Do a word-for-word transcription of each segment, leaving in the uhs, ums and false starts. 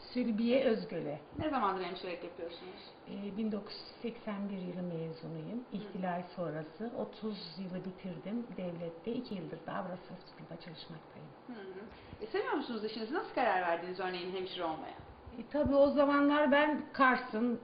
Sülbiye Özgöle. Ne zamandır hemşirelik yapıyorsunuz? Ee, bin dokuz yüz seksen bir yılı mezunuyum. İhtilal sonrası otuz yılı bitirdim devlette. iki yıldır da Avrasya Hospital'da çalışmaktayım. Hı hı. E, seviyor musunuz işinizi? Nasıl karar verdiniz örneğin hemşire olmaya? E, tabii o zamanlar ben Kars'ın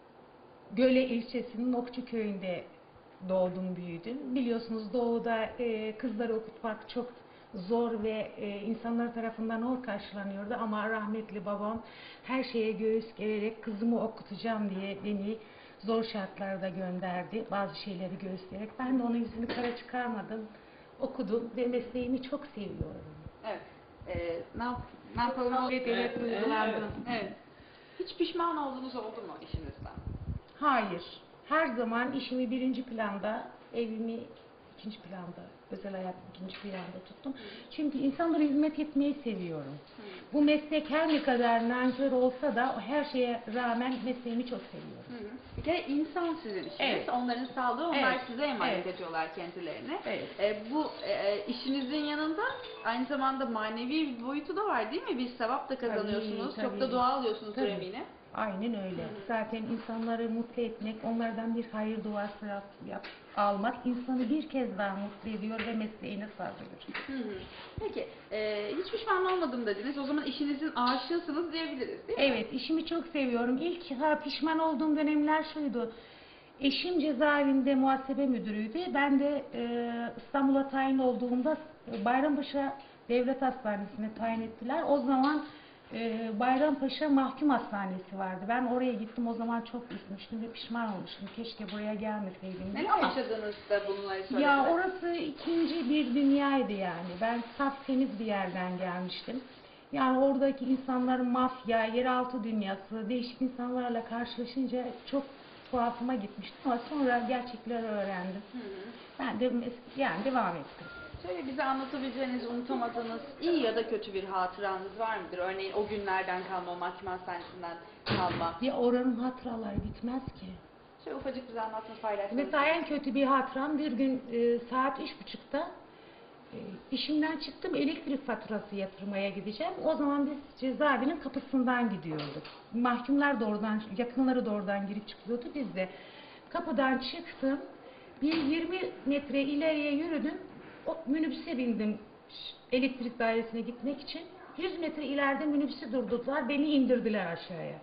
Göle ilçesinin Okçu köyünde doğdum, büyüdüm. Biliyorsunuz doğuda e, kızları okutmak çok zor ve e, insanlar tarafından hor karşılanıyordu ama rahmetli babam her şeye göğüs gererek kızımı okutacağım diye beni zor şartlarda gönderdi. Bazı şeyleri göğüsleyerek. Ben de onun yüzünü kara çıkarmadım. Okudum ve mesleğimi çok seviyorum. Evet. E, ne, yap ne yapalım? Evet, evet, duygulandım. Evet. Hiç pişman olduğunuz oldu mu işinizden? Hayır. Her zaman işimi birinci planda, evimi ikinci planda, özel hayat ikinci planda tuttum. Çünkü insanlara hizmet etmeyi seviyorum. Hı. Bu meslek her ne kadar nankör olsa da her şeye rağmen mesleğimi çok seviyorum. Hı hı. Bir kere insan sizin işiniz. Evet. Onların sağlığı, onlar Evet. size emanet Evet. ediyorlar kendilerini. Evet. E, bu e, işinizin yanında aynı zamanda manevi bir boyutu da var değil mi? Bir sevap da kazanıyorsunuz. Tabii, Çok da tabii. dua alıyorsunuzdur Tabii. eminim. Aynen öyle. Hı hı. Zaten insanları mutlu etmek, onlardan bir hayır duası yap, yap, almak insanı bir kez daha mutlu ediyor ve mesleğine sarılıyor. Hı hı. Peki, e, hiç pişman olmadım dediniz. O zaman işinizin aşığısınız diyebiliriz değil mi? Evet, işimi çok seviyorum. İlk ha, pişman olduğum dönemler şuydu. Eşim cezaevinde muhasebe müdürüydü. Ben de e, İstanbul'a tayin olduğumda Bayrampaşa Devlet Hastanesi'ne tayin ettiler. O zaman e, Bayrampaşa Mahkum Hastanesi vardı. Ben oraya gittim. O zaman çok üzmüştüm ve pişman olmuştum. Keşke buraya gelmeseydim. Neler Ama yaşadınız da bunları söylediniz? ya orası ikinci bir dünyaydı yani. Ben saf temiz bir yerden gelmiştim. Yani oradaki insanlar mafya, yeraltı dünyası, değişik insanlarla karşılaşınca çok tuhafıma gitmişti ama sonra gerçekleri öğrendim. Hı hı. Ben de yani devam ettim. Şöyle bize anlatabileceğiniz, unutamadığınız iyi ya da kötü bir hatıranız var mıdır? Örneğin o günlerden kalma, mahkeme hastanesinden kalma. Ya oranın hatıraları bitmez ki. Şöyle ufacık bize anlatmanızı paylaşsanız. Mesela en kötü bir hatıram bir gün e, saat üç buçukta e, işimden çıktım, elektrik faturası yatırmaya gideceğim. O zaman biz cezaevinin kapısından gidiyorduk. Mahkumlar da oradan, yakınları da oradan girip çıkıyordu. Biz de kapıdan çıktım. Bir yirmi metre ileriye yürüdüm. O minibüse bindim elektrik dairesine gitmek için. yüz metre ileride minibüsü durdurdular. Beni indirdiler aşağıya.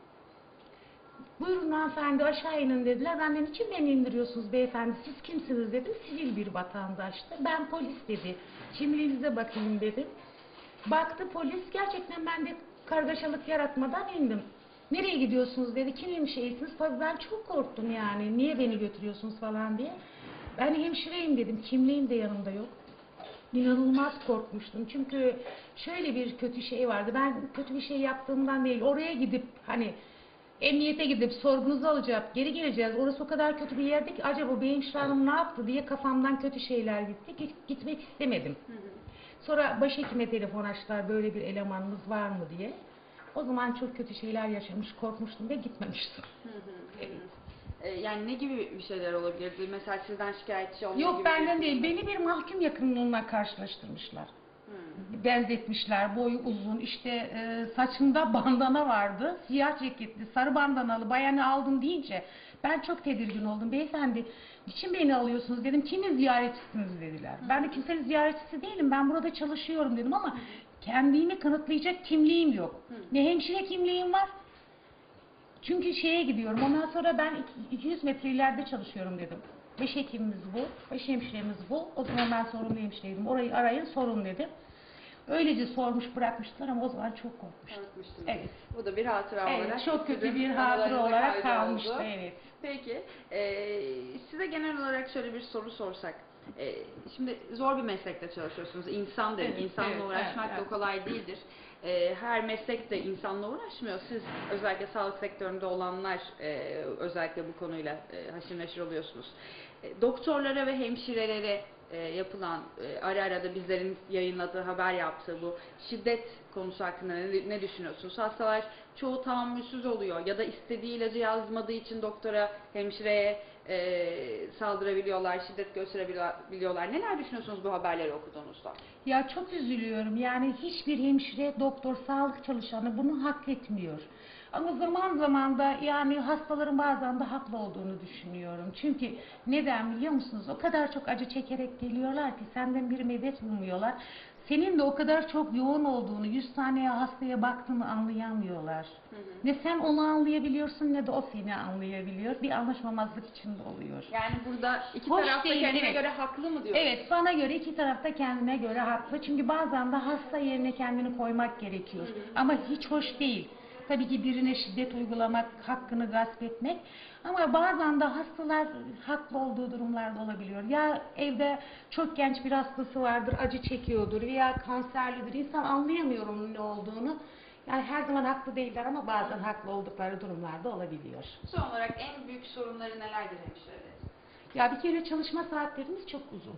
Buyurun hanımefendi aşağı inin dediler. Ben de niçin beni indiriyorsunuz beyefendi, siz kimsiniz dedim. Sivil bir vatandaştı. Ben polis dedi. Kimliğinize bakayım dedim. Baktı polis, gerçekten ben de kargaşalık yaratmadan indim. Nereye gidiyorsunuz dedi. Kim hemşiresiniz? Tabii ben çok korktum yani. Niye beni götürüyorsunuz falan diye. Ben hemşireyim dedim. Kimliğim de yanımda yok. İnanılmaz korkmuştum. Çünkü şöyle bir kötü şey vardı. Ben kötü bir şey yaptığımdan değil. Oraya gidip hani emniyete gidip sorgunuzu alacak, geri geleceğiz. Orası o kadar kötü bir yerdi ki acaba benim hanım ne yaptı diye kafamdan kötü şeyler gitti. Gitmek istemedim. Hı hı. Sonra başhekime telefon açtılar, böyle bir elemanınız var mı diye. O zaman çok kötü şeyler yaşamış, korkmuştum ve gitmemiştim. Hı hı, hı. Evet. Ee, yani ne gibi bir şeyler olabilirdi? Mesela sizden şikayetçi olma Yok gibi benden bir... değil, beni bir mahkum yakınlığına karşılaştırmışlar. Hı. Benzetmişler, boyu uzun, işte e, saçında bandana vardı, siyah ceketli, sarı bandanalı bayanı aldım deyince ben çok tedirgin oldum. Beyefendi, niçin beni alıyorsunuz dedim, kimin ziyaretçisiniz dediler. Hı. Ben de kimsenin ziyaretçisi değilim, ben burada çalışıyorum dedim ama kendimi kanıtlayacak kimliğim yok. Hı. Ne hemşire kimliğim var, çünkü şeye gidiyorum, ondan sonra ben iki yüz metre ileride çalışıyorum dedim. Beş hekimimiz bu, beş hemşiremiz bu, o zaman ben sorumlu hemşireydim, orayı arayın sorun dedim. Öylece sormuş bırakmıştılar ama o zaman çok korkmuştum. Korkmuştunuz. Evet. Bu da bir hatıra Evet, olarak. çok kötü sizin bir hatıra anılarınıza olarak kaydı kalmıştı. oldu. Evet. Peki, e, size genel olarak şöyle bir soru sorsak. E, şimdi zor bir meslekte çalışıyorsunuz. İnsan dedik. Evet, İnsanla evet, uğraşmak evet, da evet. kolay değildir. E, her meslek de insanla uğraşmıyor. Siz özellikle sağlık sektöründe olanlar e, özellikle bu konuyla e, haşır neşir oluyorsunuz. E, doktorlara ve hemşirelere e, yapılan e, ara ara da bizlerin yayınladığı, haber yaptığı bu şiddet konusu hakkında ne, ne düşünüyorsunuz? Hastalar çoğu tahammülsüz oluyor ya da istediği ilacı yazmadığı için doktora, hemşireye e, saldırabiliyorlar, şiddet gösterebiliyorlar. Neler düşünüyorsunuz bu haberleri okuduğunuzda? Ya çok üzülüyorum. Yani hiçbir hemşire, doktor, sağlık çalışanı bunu hak etmiyor. Ama zaman zaman da yani hastaların bazen de haklı olduğunu düşünüyorum. Çünkü neden biliyor musunuz? O kadar çok acı çekerek geliyorlar ki senden bir medet ummuyorlar. Senin de o kadar çok yoğun olduğunu, yüz tane hastaya baktığını anlayamıyorlar. Hı hı. Ne sen onu anlayabiliyorsun ne de o seni anlayabiliyor. Bir anlaşmamazlık içinde oluyor. Yani burada iki Hoş taraf da değil, kendine evet. göre haklı mı diyorsunuz? Evet, bana göre iki taraf da kendine göre haklı. Çünkü bazen de hasta yerine kendini koymak gerekiyor. Hı hı. Ama hiç hoş değil. Tabii ki birine şiddet uygulamak, hakkını gasp etmek. Ama bazen de hastalar haklı olduğu durumlarda olabiliyor. Ya evde çok genç bir hastası vardır, acı çekiyordur veya kanserlidir. İnsan anlayamıyor onun ne olduğunu. Yani her zaman haklı değiller ama bazen haklı oldukları durumlarda olabiliyor. Son olarak en büyük sorunları nelerdir hemşirelerin? Ya bir kere çalışma saatlerimiz çok uzun.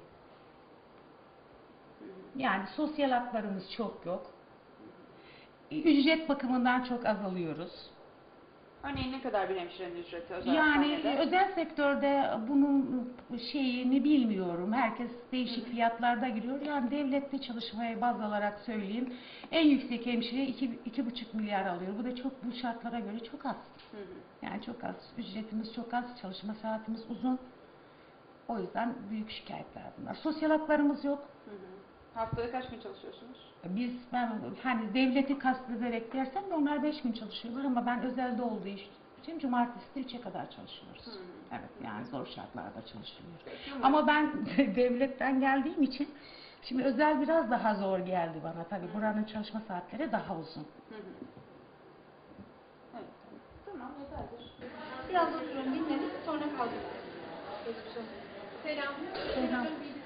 Yani sosyal haklarımız çok yok. Ücret bakımından çok azalıyoruz. Örneğin ne kadar bir hemşirenin ücreti özel Yani hastanede? özel sektörde bunun şeyini bilmiyorum. Herkes değişik fiyatlarda giriyor. Yani devlette çalışmaya baz alarak söyleyeyim. En yüksek hemşire iki, iki buçuk milyar alıyor. Bu da çok bu şartlara göre çok az. Hı hı. Yani çok az. Ücretimiz çok az. Çalışma saatimiz uzun. O yüzden büyük şikayetler bunlar. Sosyal haklarımız yok. Hı hı. Haftada kaç gün çalışıyorsunuz? Biz ben hani devleti kastederek dersem onlar beş gün çalışıyorlar ama ben özelde olduğu için cumartesi de üçe kadar çalışıyoruz. Hmm. Evet yani zor şartlarda çalışılıyor. Hmm. Ama ben devletten geldiğim için şimdi özel biraz daha zor geldi bana tabii. Buranın çalışma saatleri daha uzun. Hı hı. Evet. Tamam yeterdir. Biraz oturun dinlenin sonra kaldırın. Selam. Selam.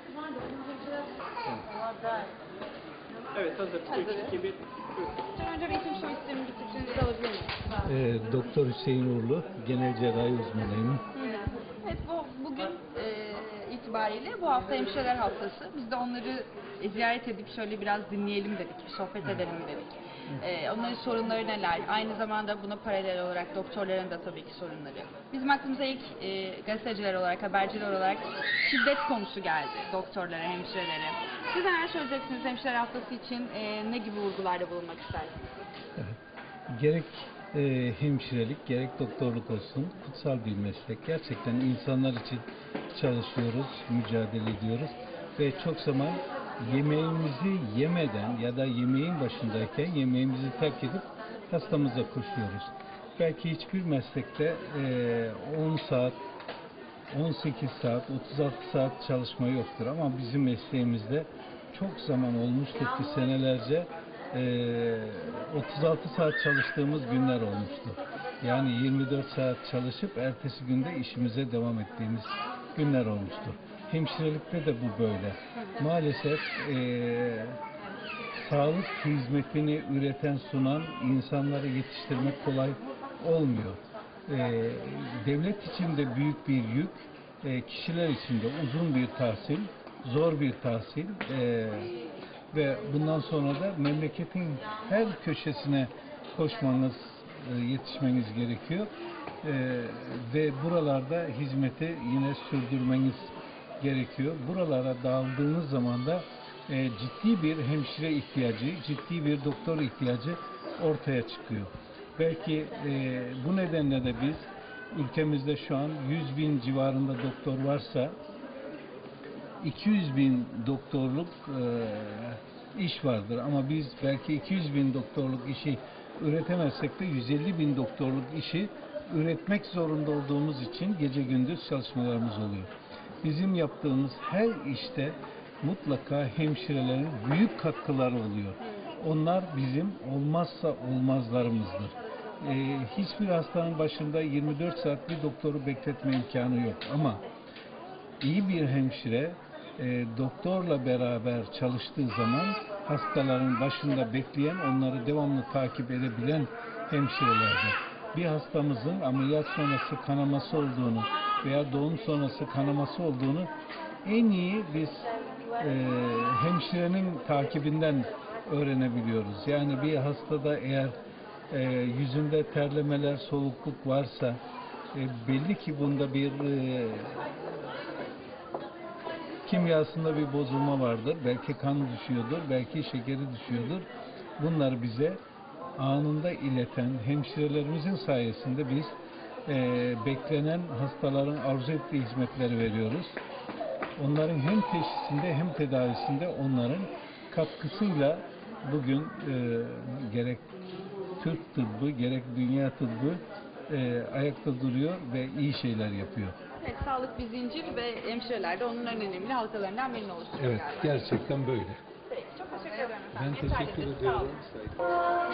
Evet hazır. Hazır. üç, iki, bir. Önce bir isim soy ismini bir titrinizi alabilir miyim? Ee, Doktor Hüseyin Uğurlu, genel cerrahi uzmanıyım. Evet, bu bugün e, itibariyle bu hafta hemşireler haftası. Biz de onları e, ziyaret edip şöyle biraz dinleyelim dedik, sohbet edelim dedik. E, onların sorunları neler? Aynı zamanda buna paralel olarak doktorların da tabii ki sorunları. Bizim aklımıza ilk e, gazeteciler olarak, haberciler olarak şiddet konusu geldi doktorlara, hemşirelere. Siz neler söyleyeceksiniz hemşireler haftası için? E, ne gibi vurgularda bulunmak istersiniz? Evet. Gerek e, hemşirelik, gerek doktorluk olsun kutsal bir meslek. Gerçekten insanlar için çalışıyoruz, mücadele ediyoruz ve çok zaman yemeğimizi yemeden ya da yemeğin başındayken yemeğimizi terk edip hastamıza koşuyoruz. Belki hiçbir meslekte on saat, on sekiz saat, otuz altı saat çalışma yoktur ama bizim mesleğimizde çok zaman olmuştur ki senelerce otuz altı saat çalıştığımız günler olmuştu. Yani yirmi dört saat çalışıp ertesi günde işimize devam ettiğimiz günler olmuştu. Hemşirelikte de bu böyle. Maalesef e, sağlık hizmetini üreten, sunan insanları yetiştirmek kolay olmuyor. E, devlet için de büyük bir yük, e, kişiler için de uzun bir tahsil, zor bir tahsil e, ve bundan sonra da memleketin her köşesine koşmanız, e, yetişmeniz gerekiyor. E, ve buralarda hizmeti yine sürdürmeniz gerekiyor. Buralara dağıldığınız zaman da e, ciddi bir hemşire ihtiyacı, ciddi bir doktor ihtiyacı ortaya çıkıyor. Belki e, bu nedenle de biz ülkemizde şu an yüz bin civarında doktor varsa iki yüz bin doktorluk e, iş vardır ama biz belki iki yüz bin doktorluk işi üretemezsek de yüz elli bin doktorluk işi üretmek zorunda olduğumuz için gece gündüz çalışmalarımız oluyor. Bizim yaptığımız her işte mutlaka hemşirelerin büyük katkıları oluyor. Onlar bizim olmazsa olmazlarımızdır. Ee, hiçbir hastanın başında yirmi dört saat bir doktoru bekletme imkanı yok ama iyi bir hemşire e, doktorla beraber çalıştığı zaman hastaların başında bekleyen, onları devamlı takip edebilen hemşirelerdir. Bir hastamızın ameliyat sonrası kanaması olduğunu veya doğum sonrası kanaması olduğunu en iyi biz e, hemşirenin takibinden öğrenebiliyoruz. Yani bir hastada eğer e, yüzünde terlemeler, solukluk varsa e, belli ki bunda bir e, kimyasında bir bozulma vardır. Belki kan düşüyordur, belki şekeri düşüyordur. Bunları bize anında ileten hemşirelerimizin sayesinde biz e, beklenen hastaların arzu ettiği hizmetleri veriyoruz. Onların hem teşhisinde hem tedavisinde onların katkısıyla bugün e, gerek Türk tıbbı gerek dünya tıbbı e, ayakta duruyor ve iyi şeyler yapıyor. Evet, sağlık bir zincir ve hemşireler de onun en önemli halkalarından birini oluşturuyor Evet, galiba. gerçekten böyle. Peki, çok teşekkür ederim Ben efendim. teşekkür Yeterli, sağ olun. ediyorum.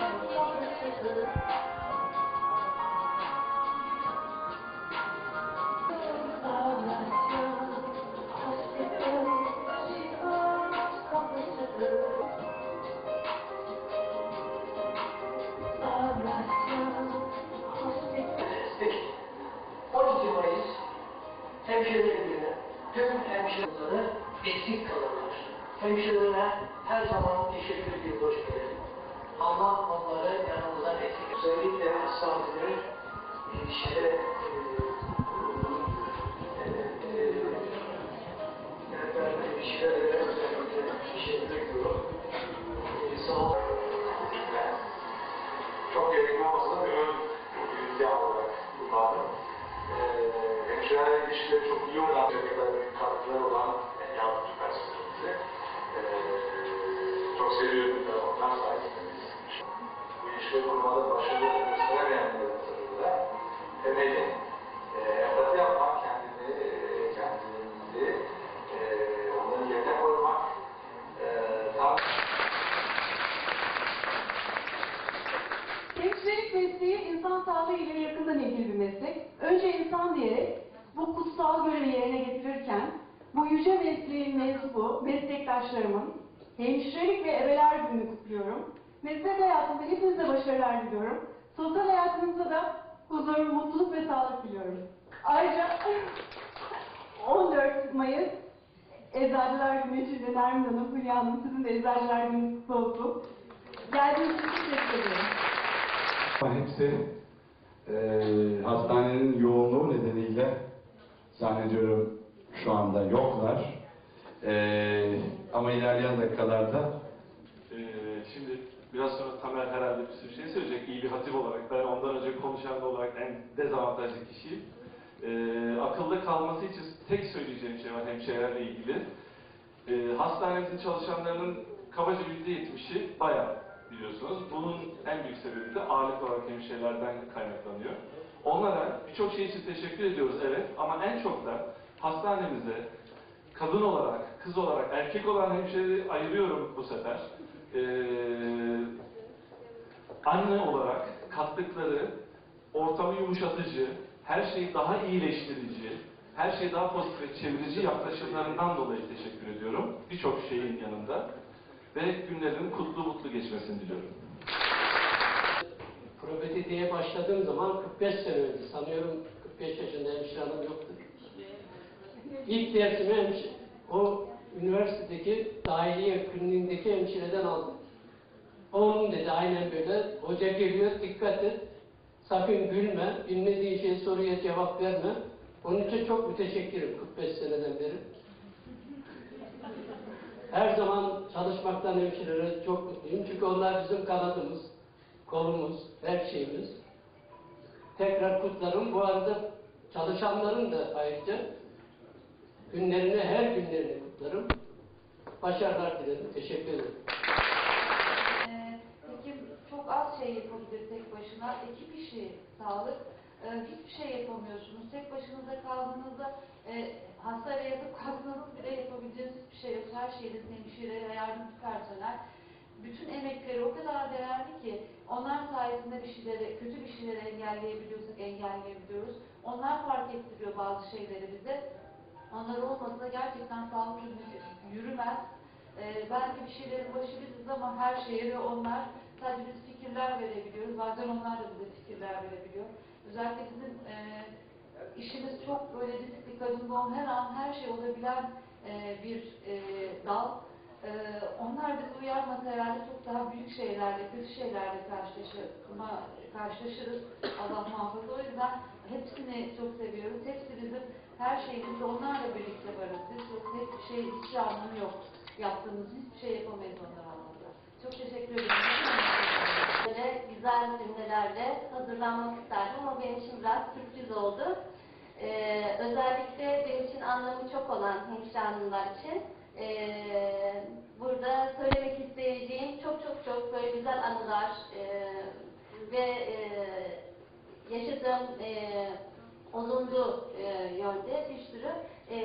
on iki Mayıs hemşirelerine, tüm hemşireleri eksik kalırlar. Hemşirelere her zaman teşekkür ediyoruz ederim. Allah onları yanımızdan eksik. Özellikle hastaneleri hemşire ben hemşirelere özellikle teşekkür ediyorum. Sağ olun. Çok gerekli olmasa bir ön bilgi olarak kullandım. Ee, hemşirelerle ilişkileri çok iyi olan, ne kadar büyük katkıları olan yardımcı personelimizi ee, çok seviyorum da onlar sayesinde biz bu ilişkileri kurmada başarılı gösteremeyenlerin sırrında temeli e, empati yapmak, kendini, e, kendimizi e, onların yerine koymak e, tam Hemşirelik mesleği insan sağlığı ile yakından ilgili bir meslek. Önce insan diyerek bu kutsal görevi yerine getirirken bu yüce mesleğin mensubu meslektaşlarımın hemşirelik ve ebeler gününü kutluyorum. Meslek hayatında hepinize başarılar diliyorum. Sosyal hayatınızda da huzur, mutluluk ve sağlık diliyorum. Ayrıca on dört Mayıs Eczacılar Günü için de Nermin Hanım, Hülya Hanım sizin de Eczacılar Günü kutlu olsun. Geldiğiniz için teşekkür ederim. Hepsi e, hastanenin yoğunluğu nedeniyle zannediyorum şu anda yoklar. E, ama ilerleyen dakikalarda Ee, şimdi biraz sonra Tamer herhalde bir sürü şey söyleyecek. İyi bir hatip olarak, ben ondan önce konuşan olarak en dezavantajlı kişiyim. Ee, akılda kalması için tek söyleyeceğim şey var hemşirelerle ilgili. Ee, hastanemizin çalışanlarının kabaca yüzde yetmişi bayağı biliyorsunuz. Bunun en büyük sebebi de ağırlık olarak hemşirelerden kaynaklanıyor. Onlara birçok şey için teşekkür ediyoruz, evet, ama en çok da hastanemize kadın olarak, kız olarak, erkek olan hemşireleri ayırıyorum bu sefer. Ee, anne olarak kattıkları ortamı yumuşatıcı, her şeyi daha iyileştirici, her şeyi daha pozitif çevirici yaklaşımlarından dolayı teşekkür ediyorum. Birçok şeyin yanında ve günlerinin kutlu mutlu geçmesini diliyorum. Probetitiye başladığım zaman kırk beş sene önce, sanıyorum kırk beş yaşında hemşire hanım yoktu. İlk dersimi hemşire, o üniversitedeki dahiliye kliniğindeki hemşireden aldım. Oğlum dedi aynen böyle, hoca geliyor dikkat et, sakın gülme, bilmediğin şey soruya cevap verme. Onun için çok müteşekkirim kırk beş seneden beri. Her zaman çalışmaktan hemşirelere çok mutluyum çünkü onlar bizim kanadımız, kolumuz, her şeyimiz. Tekrar kutlarım. Bu arada çalışanların da ayrıca günlerini, her günlerini kutlarım. Başarılar dilerim. Teşekkür ederim. Ee, Hekim çok az şey yapabilir tek başına. Ekip işi, sağlık. Ee, hiçbir şey yapamıyorsunuz. Tek başınıza kaldığınızda e, hastayla yatıp kalksanız bile yapabileceğiniz hiçbir şey yok. Her şeyiniz hemşire ve yardımcı personel. Bütün emekleri o kadar değerli ki onlar sayesinde bir şeyleri, kötü bir şeyleri engelleyebiliyorsak engelleyebiliyoruz. Onlar fark ettiriyor bazı şeyleri bize. Onlar olmasa gerçekten sağlık hizmeti yürümez. Ee, belki bir şeylerin başı biziz ama her şeye de onlar, sadece biz fikirler verebiliyoruz. Bazen onlar da bize fikirler verebiliyor. Özellikle bizim e, işimiz çok böyle riskli, kadın doğum, her an her şey olabilen e, bir e, dal. Ee, onlar bizi uyarmasa herhalde çok daha büyük şeylerle, kötü şeylerle karşılaşma, karşılaşırız. Allah muhafaza. O yüzden hepsini çok seviyoruz. Hepsi bizim her şeyimizde onlarla birlikte varız. Biz yok, hiçbir şey, hiçbir anlamı yok. Yaptığımız hiçbir şey yapamayız onlar olmazsa. Çok teşekkür ederim. Böyle güzel cümlelerle hazırlanmak isterdim ama benim için biraz sürpriz oldu. Ee, özellikle benim için anlamı çok olan hemşire hanımlar için Ee, burada söylemek isteyeceğim çok çok çok böyle güzel anılar e, ve e, yaşadığım e, olumlu e, yönde bir sürü e,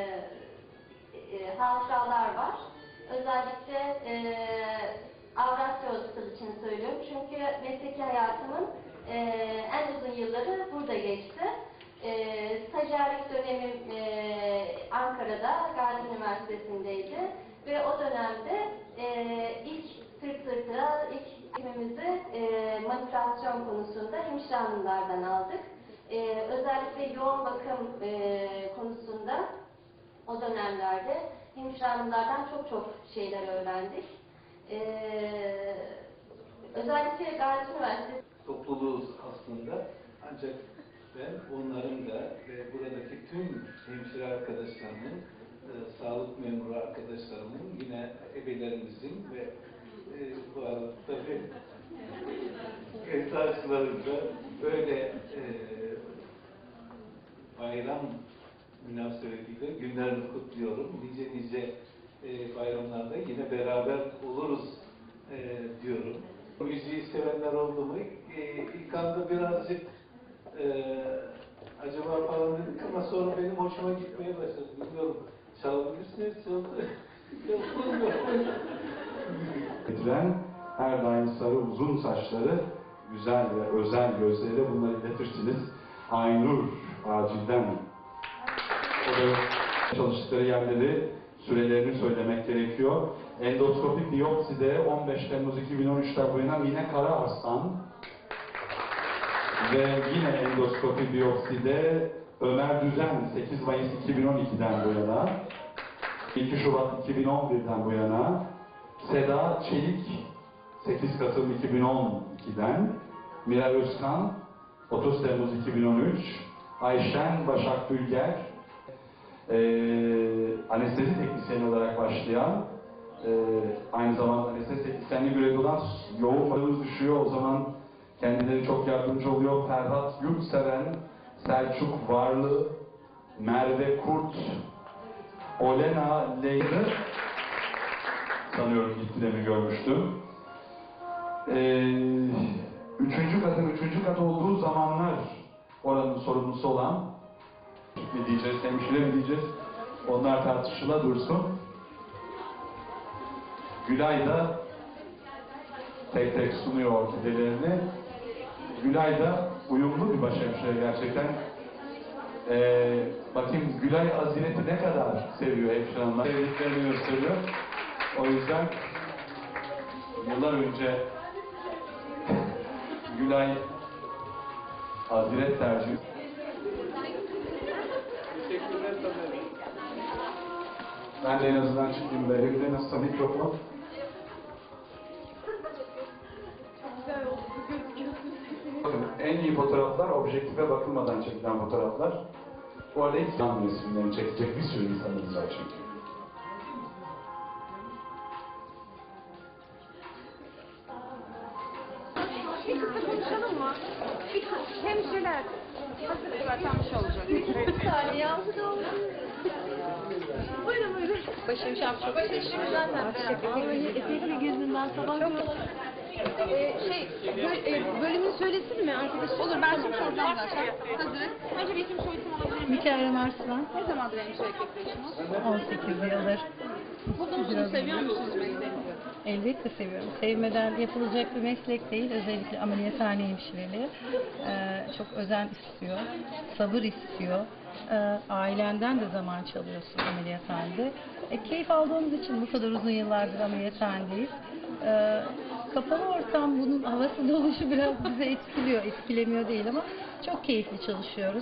e, hatıralar var. Özellikle e, Avrasya Hospital için söylüyorum çünkü mesleki hayatımın e, en uzun yılları burada geçti. E, stajyerlik dönemim e, Ankara'da, Gazi Üniversitesi'ndeydi ve o dönemde e, ilk sırt sırta, ilk eğitimimizi e, manipülasyon konusunda hemşire hanımlardan aldık. E, özellikle yoğun bakım e, konusunda o dönemlerde hemşire hanımlardan çok çok şeyler öğrendik. E, özellikle Gazi Üniversitesi Topluluğuz aslında, ancak ben onların da ve buradaki tüm hemşire arkadaşlarımın, e, sağlık memuru arkadaşlarımın, yine ebelerimizin ve e, bu arada tabii esaslarında böyle e, bayram münasebetiyle günlerini kutluyorum. Nice nice e, bayramlarda yine beraber oluruz e, diyorum. Müziği sevenler oldu mu? E, ilk anda birazcık Ee, acaba falan dedik ama sonra benim hoşuma gitmeye başladı. Bilmiyorum, çalabilirsiniz, çalabilirsiniz. Getiren her daim sarı uzun saçları, güzel ve özel gözleriyle bunları iletirsiniz. Aynur Acil'den. O da çalıştıkları yerleri, sürelerini söylemek gerekiyor. Endoskopik biyopside on beş Temmuz iki bin on üç'ten bu yana Mine Karahasan ve yine endoskopi biyopside Ömer Düzen sekiz Mayıs iki bin on iki'den bu yana, iki Şubat iki bin on bir'den bu yana, Seda Çelik sekiz Kasım iki bin on iki'den, Miray Özkan otuz Temmuz iki bin on üç, Ayşen Başak Bülger e, anestezi teknisyeni olarak başlayan, e, aynı zamanda anestezi teknisyenliği görevi olan yoğun paramız düşüyor. O zaman kendileri çok yardımcı oluyor. Ferhat Yurtseven, Selçuk Varlı, Merve Kurt, Olena Leyli sanıyorum gittiğimi görmüştüm. Ee, üçüncü katın üçüncü kat olduğu zamanlar oranın sorumlusu olan ne diyeceğiz, hemşire mi diyeceğiz? Onlar tartışıla dursun. Gülay da tek tek sunuyor orkidelerini. Gülay da uyumlu bir başhemşire gerçekten. Ee, bakayım Gülay Azilet'i ne kadar seviyor hemşire hanımlar. Sevdiklerini gösteriyor. O yüzden yıllar önce Gülay Azilet tercih. Ben de en azından çıktım böyle. Bir de nasılsa mikrofon. Bakın en iyi fotoğraflar objektife bakılmadan çekilen fotoğraflar. Bu arada hiç yan resimlerini çekecek bir sürü insanımız var çünkü. Bir kısa konuşalım mı? Bir kısa hemşireler. Hazır atanmış olacak. Bir saniye yansıdı. Buyurun buyurun. Başım şapşal. Başım zaten. Epeyli gözünden sabah çok Ee, şey, böl, e, bölümünü söylesin mi arkadaşım? Olur, ben şimdi soracağım zaten. Hazırız. Önce bir isim soyisim alabilir miyim? Mükerrem Arslan. Ne zamandır hemşirelik yapıyorsunuz? on sekiz yıldır. Mutlu musunuz, seviyor musunuz mesleğinizi? Elbette seviyorum. Sevmeden yapılacak bir meslek değil. Özellikle ameliyathane hemşireliği. Ee, çok özen istiyor. Sabır istiyor. Ee, ailenden de zaman çalıyorsun ameliyathanede. E, keyif aldığımız için bu kadar uzun yıllardır ameliyathanedeyiz. Ee, kapalı ortam, bunun havası doluşu biraz bize etkiliyor. Etkilemiyor değil ama çok keyifli çalışıyoruz.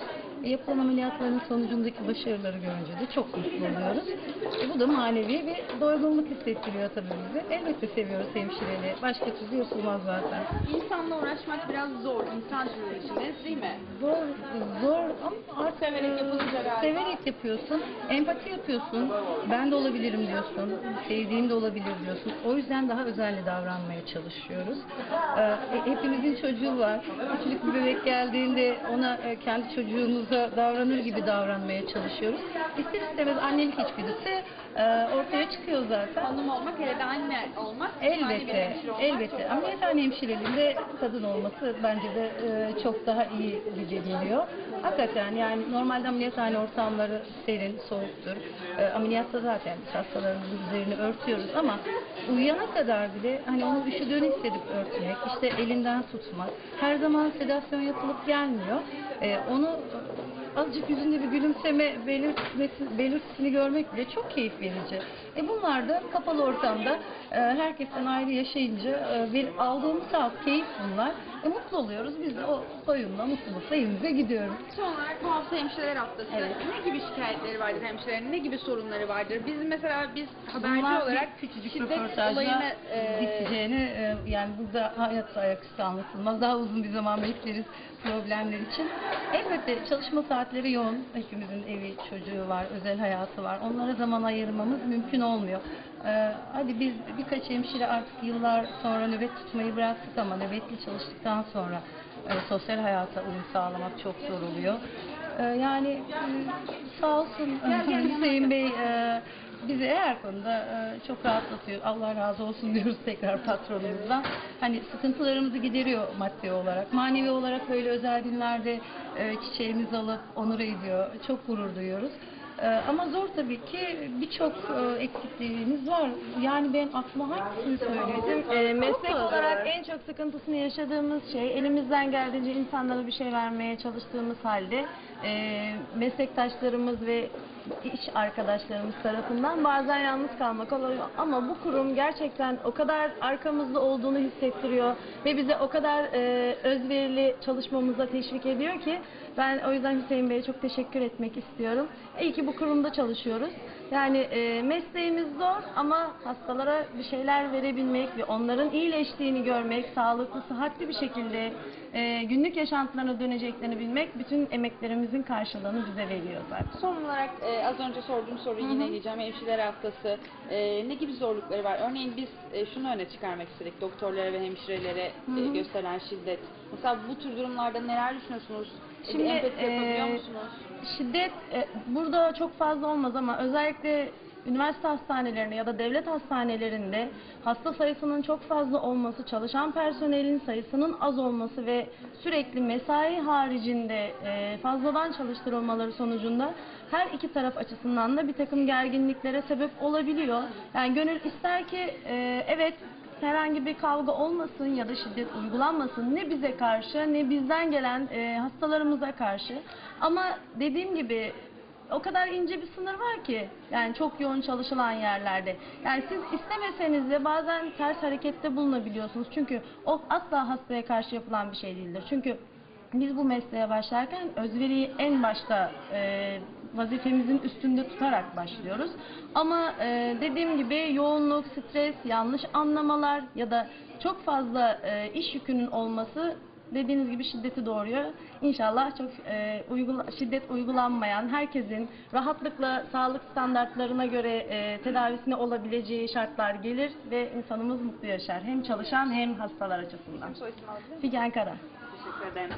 E, yapılan ameliyatların sonucundaki başarıları görünce de çok mutlu oluyoruz. E, bu da manevi bir doygunluk hissettiriyor tabii bize. Elbette seviyoruz hemşireliği. Başka türlü yapılmaz zaten. İnsanla uğraşmak biraz zor. İnsan türlüsünüz değil mi? Zor, zor ama artık Severek yapılınca galiba. severek yapıyorsun, empati yapıyorsun, ben de olabilirim diyorsun, sevdiğin de olabilir diyorsun. O yüzden daha özenli davranmaya çalışıyoruz. Ee, hepimizin çocuğu var. Küçük bir bebek geldiğinde ona e, kendi çocuğumuza davranır gibi davranmaya çalışıyoruz. İster istemez annelik içgüdüsü e, ortaya çıkıyor zaten. Hanım olmak, hele de anne olmak. Elbette, elbette. Ameliyat hemşireliğinde kadın olması bence de e, çok daha iyi gibi geliyor. Hakikaten yani normalde ameliyathane ortamları serin, soğuktur. E, ameliyatta zaten biz hastalarımızın üzerini örtüyoruz ama uyuyana kadar bile hani onun üşüdüğünü hissedip örtmek, işte elinden tutmak, her zaman sedasyon yapılıp gelmiyor. E, onu azıcık yüzünde bir gülümseme belirtmesi, belirtisini görmek bile çok keyif verici. E bunlar da kapalı ortamda e, herkesten ayrı yaşayınca e, bir aldığımız saat keyif bunlar. E, mutlu oluyoruz. Biz de o doyumla, mutlulukla evimize gidiyoruz. Son olarak bu hafta hemşireler haftası. Evet. Ne gibi şikayetleri vardır hemşirelerin? Ne gibi sorunları vardır? Biz mesela biz haberci Bunlar olarak bir küçücük şiddet röportajla olayını e, biteceğini e, yani burada hayat ayaküstü anlatılmaz. Daha uzun bir zaman bekleriz problemler için. Elbette çalışma saatleri yoğun. Hepimizin evi, çocuğu var, özel hayatı var. Onlara zaman ayırmamız mümkün olmuyor. Ee, hadi biz birkaç hemşire artık yıllar sonra nöbet tutmayı bıraktık ama nöbetli çalıştıktan sonra e, sosyal hayata uyum sağlamak çok zor oluyor. Ee, yani e, sağ olsun Hüseyin Bey e, bizi her konuda e, çok rahatlatıyor. Allah razı olsun diyoruz tekrar patronumuzdan. Hani sıkıntılarımızı gideriyor maddi olarak. Manevi olarak böyle özel günlerde e, çiçeğimizi alıp onur ediyor. Çok gurur duyuyoruz. E, ama zor tabii ki birçok e, eksikliğimiz var. Yani ben aklıma hangisini söyledim? E, meslek olarak en çok sıkıntısını yaşadığımız şey elimizden geldiğince insanlara bir şey vermeye çalıştığımız halde e, meslektaşlarımız ve iş arkadaşlarımız tarafından bazen yalnız kalmak oluyor. Ama bu kurum gerçekten o kadar arkamızda olduğunu hissettiriyor ve bize o kadar e, özverili çalışmamıza teşvik ediyor ki ben o yüzden Hüseyin Bey'e çok teşekkür etmek istiyorum. İyi ki bu kurumda çalışıyoruz. Yani e, mesleğimiz zor ama hastalara bir şeyler verebilmek ve onların iyileştiğini görmek, sağlıklı, sıhhatli bir şekilde e, günlük yaşantılarına döneceklerini bilmek bütün emeklerimizin karşılığını bize veriyor zaten. Son olarak e, az önce sorduğum soruyu yine diyeceğim. Hemşireler haftası e, ne gibi zorlukları var? Örneğin biz e, şunu öne çıkarmak istedik. Doktorlara ve hemşirelere e, gösterilen şiddet. Mesela bu tür durumlarda neler düşünüyorsunuz? Şimdi empati yapabiliyor e, musunuz? şiddet e, burada çok fazla olmaz ama özellikle üniversite hastanelerinde ya da devlet hastanelerinde hasta sayısının çok fazla olması, çalışan personelin sayısının az olması ve sürekli mesai haricinde e, fazladan çalıştırılmaları sonucunda her iki taraf açısından da bir takım gerginliklere sebep olabiliyor. Yani gönül ister ki e, evet herhangi bir kavga olmasın ya da şiddet uygulanmasın ne bize karşı ne bizden gelen e, hastalarımıza karşı. Ama dediğim gibi o kadar ince bir sınır var ki yani çok yoğun çalışılan yerlerde. Yani siz istemeseniz de bazen ters harekette bulunabiliyorsunuz. Çünkü o asla hastaya karşı yapılan bir şey değildir. Çünkü biz bu mesleğe başlarken özveriyi en başta e, vazifemizin üstünde tutarak başlıyoruz. Ama e, dediğim gibi yoğunluk, stres, yanlış anlamalar ya da çok fazla e, iş yükünün olması dediğiniz gibi şiddeti doğuruyor. İnşallah çok e, uygula, şiddet uygulanmayan, herkesin rahatlıkla sağlık standartlarına göre e, tedavisine olabileceği şartlar gelir ve insanımız mutlu yaşar. Hem çalışan hem hastalar açısından. Soy isim alabilir miyim? Figen Kara. Teşekkür ederim.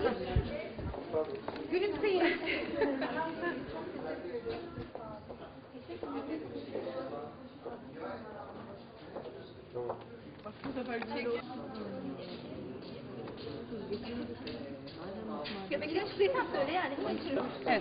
Gülümseyin. Bak bu sefer çek. Göbek sen söyle yani. Evet.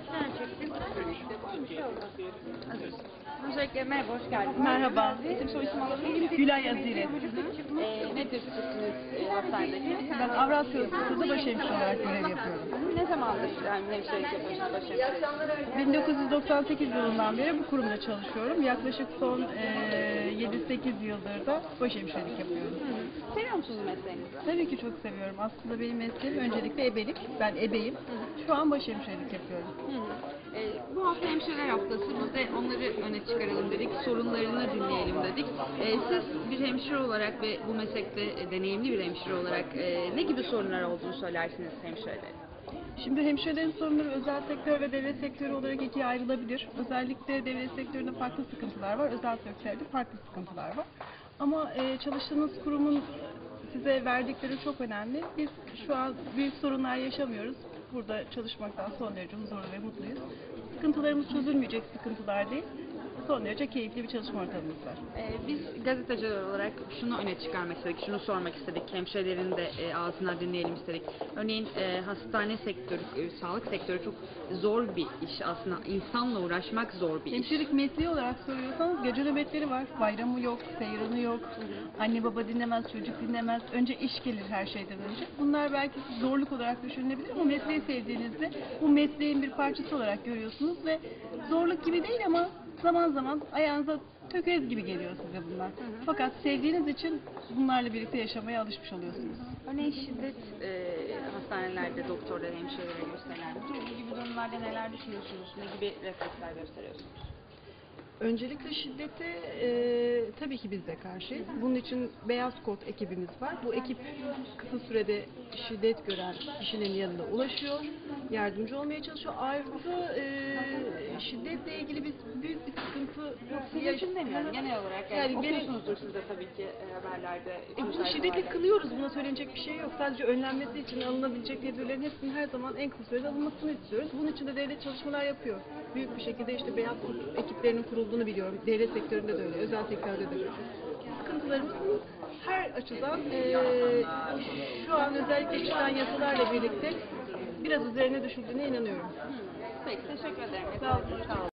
Hazırız. Öncelikle merhaba, hoş geldiniz. Merhaba. İsim soy isim alabilir miyim? Gülay Azire. Ee, nedir sizsiniz e, hastanedeki? Ben Avrasya Hospital'da başhemşire olarak görev yapıyorum. Ne Ne zamandır yani hemşirelik yapıyorsunuz başhemşirelik? bin dokuz yüz doksan sekiz yılından beri bu kurumda çalışıyorum. Yaklaşık son e, yedi sekiz yıldır da başhemşirelik yapıyorum. Hı. Seviyor musunuz mesleğinizi? Tabii ki çok seviyorum. Aslında benim mesleğim öncelikle ebelik. Ben ebeyim. Şu an başhemşirelik yapıyorum. Hı hı. E, bu hafta hemşireler haftası. Biz de onları öne çıkaralım dedik. Sorunlarını dinleyelim dedik. E, siz bir hemşire olarak ve bu meslekte e, deneyimli bir hemşire olarak e, ne gibi sorunlar olduğunu söylersiniz hemşirelerin? Şimdi hemşirelerin sorunları özel sektör ve devlet sektörü olarak ikiye ayrılabilir. Özellikle devlet sektöründe farklı sıkıntılar var, özel sektörde farklı sıkıntılar var. Ama e, çalıştığınız kurumun size verdikleri çok önemli. Biz şu an büyük sorunlar yaşamıyoruz. Burada çalışmaktan son derece huzurlu ve mutluyuz. Sıkıntılarımız çözülmeyecek sıkıntılar değil. Son derece keyifli bir çalışma ortamımız var. Ee, biz gazeteciler olarak şunu öne çıkarmak istedik, şunu sormak istedik, hemşirelerin de e, ağzından dinleyelim istedik. Örneğin e, hastane sektörü, e, sağlık sektörü çok zor bir iş aslında. İnsanla uğraşmak zor bir iş. Hemşirelik mesleği olarak soruyorsanız gece nöbetleri var. Bayramı yok, seyranı yok. Anne baba dinlemez, çocuk dinlemez. Önce iş gelir her şeyden önce. Bunlar belki zorluk olarak düşünülebilir ama mesleği sevdiğinizde bu mesleğin bir parçası olarak görüyorsunuz ve zorluk gibi değil ama zaman zaman ayağınıza tökez gibi geliyor size bunlar. Hı hı. Fakat sevdiğiniz için bunlarla birlikte yaşamaya alışmış oluyorsunuz. Örneğin şiddet e, hastanelerde doktorlara, hemşirelere gösterilen bu gibi durumlarda neler düşünüyorsunuz? Ne gibi refleksler gösteriyorsunuz? Öncelikle şiddete e, tabii ki biz de karşıyız. Bunun için Beyaz Kod ekibimiz var. Bu ekip kısa sürede şiddet gören kişinin yanına ulaşıyor, yardımcı olmaya çalışıyor. Ayrıca e, şiddetle ilgili biz büyük bir sıkıntı yok. Sizin için demiyorum, genel olarak. Yani, yani okuyorsunuzdur siz de tabii ki e, haberlerde. E, şiddetle kınıyoruz, buna söylenecek bir şey yok. Sadece önlenmesi için alınabilecek tedbirlerin hepsinin her zaman en kısa sürede alınmasını istiyoruz. Bunun için de devlet çalışmalar yapıyor. Büyük bir şekilde işte Beyaz Kod ekiplerinin kurulduğunu biliyorum. Devlet sektöründe de öyle, özel sektörde de öyle. Sıkıntılarımız her açıdan e, şu an özellikle çıkan yasalarla birlikte biraz üzerine düşüldüğüne inanıyorum. Peki, teşekkür ederim. Sağ olun.